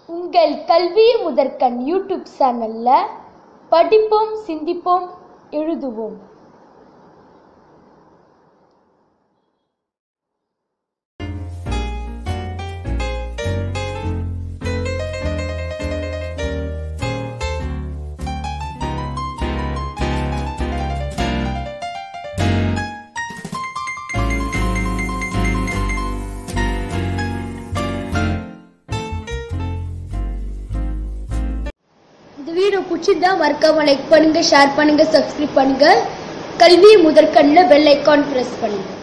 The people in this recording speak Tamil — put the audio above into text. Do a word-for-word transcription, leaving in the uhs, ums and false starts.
உங்கள் கல்வி முதற்கண் யூடியூப் சேனல்ல படிப்போம், சிந்திப்போம், எழுதுவோம். இந்த வீடியோ பிடிச்சிருந்தா மறக்காம லைக் பண்ணுங்க, ஷேர் பண்ணுங்க, சப்ஸ்கிரைப் பண்ணுங்க. கல்வி முதற்கண்ணில் பெல் ஐகான் பிரஸ் பண்ணுங்க.